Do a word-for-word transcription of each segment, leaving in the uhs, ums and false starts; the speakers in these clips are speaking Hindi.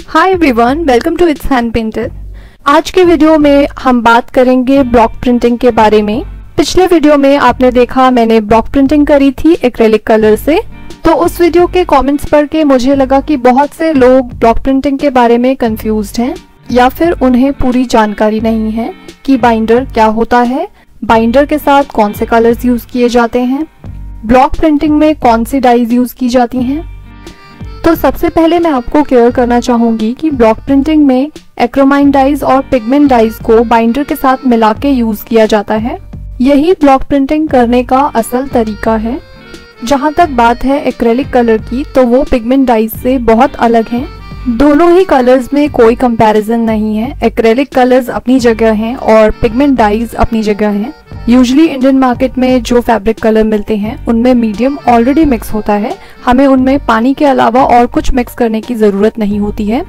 Hi everyone, welcome to it's hand painted. आज के वीडियो में हम बात करेंगे ब्लॉक प्रिंटिंग के बारे में। पिछले वीडियो में आपने देखा मैंने ब्लॉक प्रिंटिंग करी थी एक्रेलिक कलर से। तो उस वीडियो के कमेंट्स पढ़ के मुझे लगा कि बहुत से लोग ब्लॉक प्रिंटिंग के बारे में कंफ्यूज्ड हैं या फिर उन्हें पूरी जानकारी नहीं है कि बाइंडर क्या होता है, बाइंडर के साथ कौन से कलर्स यूज किए जाते हैं, ब्लॉक प्रिंटिंग में कौन सी डाइज यूज की जाती हैं। तो सबसे पहले मैं आपको क्लियर करना चाहूंगी कि ब्लॉक प्रिंटिंग में एक्रोमाइन डाइज और पिगमेंट डाइज को बाइंडर के साथ मिला के यूज किया जाता है। यही ब्लॉक प्रिंटिंग करने का असल तरीका है। जहां तक बात है एक्रेलिक कलर की, तो वो पिगमेंट डाइज से बहुत अलग हैं। दोनों ही कलर्स में कोई कंपैरिजन नहीं है। एक्रेलिक कलर्स अपनी जगह हैं और पिगमेंट डाइज अपनी जगह हैं। यूजुअली इंडियन मार्केट में जो फैब्रिक कलर मिलते हैं उनमें मीडियम ऑलरेडी मिक्स होता है। हमें उनमें पानी के अलावा और कुछ मिक्स करने की जरूरत नहीं होती है।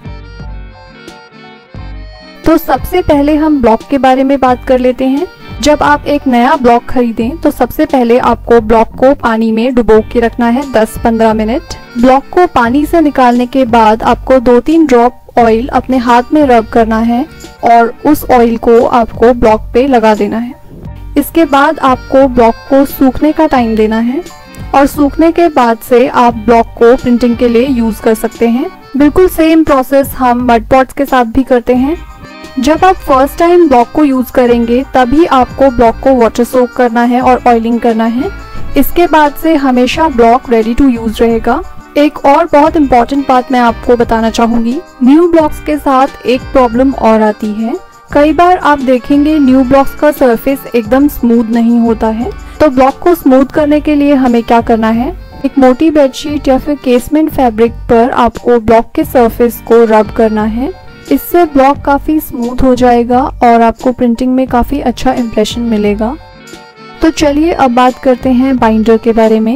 तो सबसे पहले हम ब्लॉक के बारे में बात कर लेते हैं। जब आप एक नया ब्लॉक खरीदें तो सबसे पहले आपको ब्लॉक को पानी में डुबो के रखना है दस पंद्रह मिनट। ब्लॉक को पानी से निकालने के बाद आपको दो तीन ड्रॉप ऑयल अपने हाथ में रब करना है और उस ऑयल को आपको ब्लॉक पे लगा देना है। इसके बाद आपको ब्लॉक को सूखने का टाइम देना है और सूखने के बाद से आप ब्लॉक को प्रिंटिंग के लिए यूज कर सकते हैं। बिल्कुल सेम प्रोसेस हम मड पॉट्स के साथ भी करते हैं। जब आप फर्स्ट टाइम ब्लॉक को यूज करेंगे तभी आपको ब्लॉक को वाटर सोक करना है और ऑयलिंग करना है। इसके बाद से हमेशा ब्लॉक रेडी टू यूज रहेगा। एक और बहुत इम्पोर्टेंट बात मैं आपको बताना चाहूंगी। न्यू ब्लॉक्स के साथ एक प्रॉब्लम और आती है। कई बार आप देखेंगे न्यू ब्लॉक्स का सरफेस एकदम स्मूथ नहीं होता है। तो ब्लॉक को स्मूथ करने के लिए हमें क्या करना है, एक मोटी बेडशीट या फिर केसमेंट फैब्रिक पर आपको ब्लॉक के सरफेस को रब करना है। इससे ब्लॉक काफी स्मूथ हो जाएगा और आपको प्रिंटिंग में काफी अच्छा इम्प्रेशन मिलेगा। तो चलिए अब बात करते हैं बाइंडर के बारे में।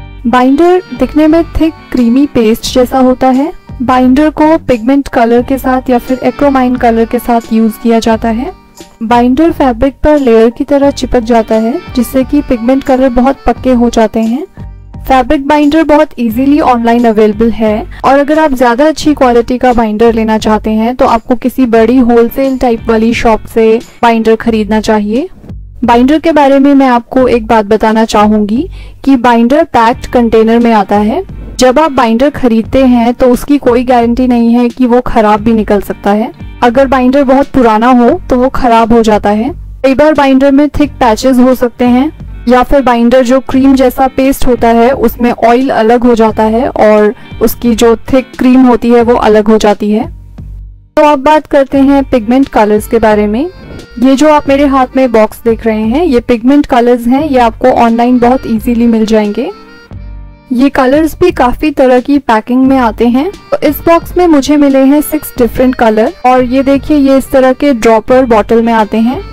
बाइंडर दिखने में थिक क्रीमी पेस्ट जैसा होता है। बाइंडर को पिगमेंट कलर के साथ या फिर एक्रोमाइन कलर के साथ यूज किया जाता है। बाइंडर फैब्रिक पर लेयर की तरह चिपक जाता है जिससे कि पिगमेंट कलर बहुत पक्के हो जाते हैं। फैब्रिक बाइंडर बहुत इजीली ऑनलाइन अवेलेबल है और अगर आप ज्यादा अच्छी क्वालिटी का बाइंडर लेना चाहते हैं तो आपको किसी बड़ी होलसेल टाइप वाली शॉप से बाइंडर खरीदना चाहिए। बाइंडर के बारे में मैं आपको एक बात बताना चाहूंगी कि बाइंडर पैक्ड कंटेनर में आता है। जब आप बाइंडर खरीदते हैं तो उसकी कोई गारंटी नहीं है कि वो खराब भी निकल सकता है। अगर बाइंडर बहुत पुराना हो तो वो खराब हो जाता है। कई बार बाइंडर में थिक पैचेस हो सकते हैं या फिर बाइंडर जो क्रीम जैसा पेस्ट होता है उसमें ऑयल अलग हो जाता है और उसकी जो थिक क्रीम होती है वो अलग हो जाती है। तो अब बात करते हैं पिगमेंट कलर्स के बारे में। ये जो आप मेरे हाथ में बॉक्स देख रहे हैं ये पिगमेंट कलर्स हैं। ये आपको ऑनलाइन बहुत इजीली मिल जाएंगे। ये कलर्स भी काफी तरह की पैकिंग में आते हैं। तो इस बॉक्स में मुझे मिले हैं सिक्स डिफरेंट कलर और ये देखिए ये इस तरह के ड्रॉपर बॉटल में आते हैं।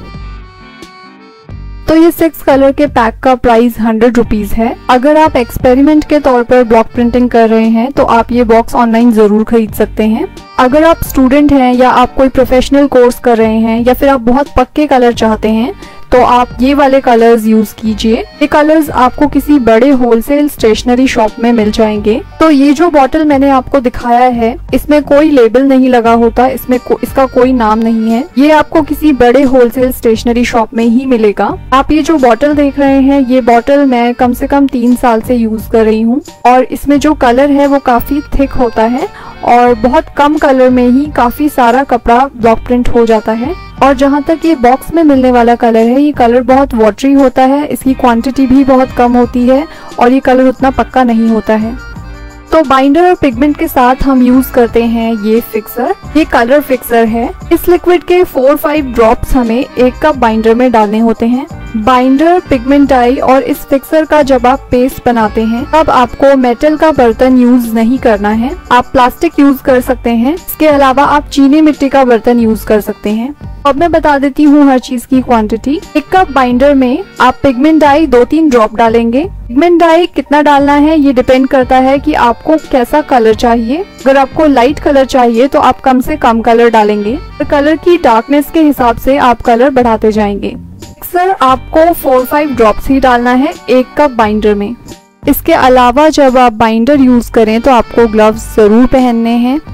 तो ये सिक्स कलर के पैक का प्राइस हंड्रेड रुपीज है। अगर आप एक्सपेरिमेंट के तौर पर ब्लॉक प्रिंटिंग कर रहे हैं तो आप ये बॉक्स ऑनलाइन जरूर खरीद सकते हैं। अगर आप स्टूडेंट हैं या आप कोई प्रोफेशनल कोर्स कर रहे हैं या फिर आप बहुत पक्के कलर चाहते हैं तो आप ये वाले कलर्स यूज कीजिए। ये कलर्स आपको किसी बड़े होलसेल स्टेशनरी शॉप में मिल जाएंगे। तो ये जो बॉटल मैंने आपको दिखाया है इसमें कोई लेबल नहीं लगा होता, इसमें को, इसका कोई नाम नहीं है। ये आपको किसी बड़े होलसेल स्टेशनरी शॉप में ही मिलेगा। आप ये जो बॉटल देख रहे हैं ये बॉटल मैं कम से कम तीन साल से यूज कर रही हूँ और इसमें जो कलर है वो काफी थिक होता है और बहुत कम कलर में ही काफी सारा कपड़ा ब्लॉक प्रिंट हो जाता है। और जहाँ तक ये बॉक्स में मिलने वाला कलर है ये कलर बहुत वाटरी होता है, इसकी क्वांटिटी भी बहुत कम होती है और ये कलर उतना पक्का नहीं होता है। तो बाइंडर और पिगमेंट के साथ हम यूज करते हैं ये फिक्सर। ये कलर फिक्सर है। इस लिक्विड के फोर फाइव ड्रॉप्स हमें एक कप बाइंडर में डालने होते हैं। बाइंडर, पिगमेंट डाई और इस फिक्सर का जब आप पेस्ट बनाते हैं तब आपको मेटल का बर्तन यूज नहीं करना है। आप प्लास्टिक यूज कर सकते हैं। इसके अलावा आप चीनी मिट्टी का बर्तन यूज कर सकते हैं। अब मैं बता देती हूँ हर चीज की क्वांटिटी। एक कप बाइंडर में आप पिगमेंट डाई दो तीन ड्रॉप डालेंगे। पिगमेंट डाई कितना डालना है ये डिपेंड करता है कि आपको कैसा कलर चाहिए। अगर आपको लाइट कलर चाहिए तो आप कम से कम कलर डालेंगे। कलर की डार्कनेस के हिसाब से आप कलर बढ़ाते जाएंगे। अक्सर आपको फोर फाइव ड्रॉप्स ही डालना है एक कप बाइंडर में। इसके अलावा जब आप बाइंडर यूज करें तो आपको ग्लव्स जरूर पहनने हैं।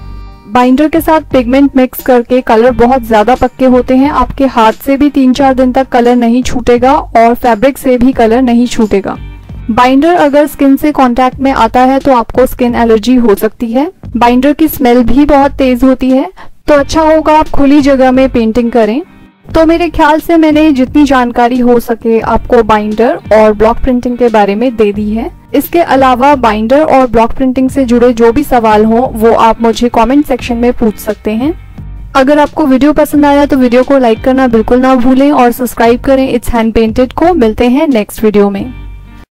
बाइंडर के साथ पिगमेंट मिक्स करके कलर बहुत ज्यादा पक्के होते हैं। आपके हाथ से भी तीन चार दिन तक कलर नहीं छूटेगा और फैब्रिक से भी कलर नहीं छूटेगा। बाइंडर अगर स्किन से कांटेक्ट में आता है तो आपको स्किन एलर्जी हो सकती है। बाइंडर की स्मेल भी बहुत तेज होती है, तो अच्छा होगा आप खुली जगह में पेंटिंग करें। तो मेरे ख्याल से मैंने जितनी जानकारी हो सके आपको बाइंडर और ब्लॉक प्रिंटिंग के बारे में दे दी है। इसके अलावा बाइंडर और ब्लॉक प्रिंटिंग से जुड़े जो भी सवाल हो वो आप मुझे कमेंट सेक्शन में पूछ सकते हैं। अगर आपको वीडियो पसंद आया तो वीडियो को लाइक करना बिल्कुल ना भूलें और सब्सक्राइब करें इट्स हैंड पेंटेड को। मिलते हैं नेक्स्ट वीडियो में।